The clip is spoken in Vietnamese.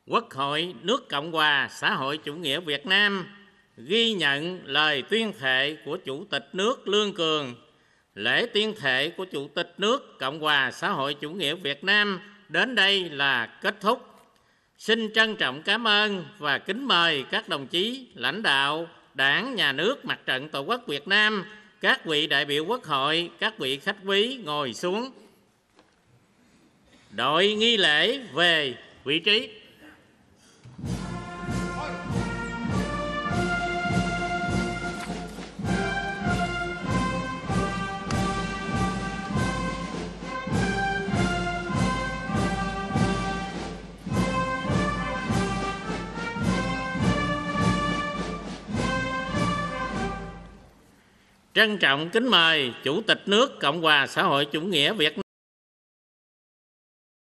Quốc hội nước Cộng hòa xã hội chủ nghĩa Việt Nam ghi nhận lời tuyên thệ của Chủ tịch nước Lương Cường. Lễ tuyên thệ của Chủ tịch nước Cộng hòa xã hội chủ nghĩa Việt Nam đến đây là kết thúc. Xin trân trọng cảm ơn và kính mời các đồng chí lãnh đạo Đảng, Nhà nước, Mặt trận Tổ quốc Việt Nam, các vị đại biểu Quốc hội, các vị khách quý ngồi xuống. Đội nghi lễ về vị trí. Trân trọng kính mời Chủ tịch nước Cộng hòa xã hội chủ nghĩa Việt Nam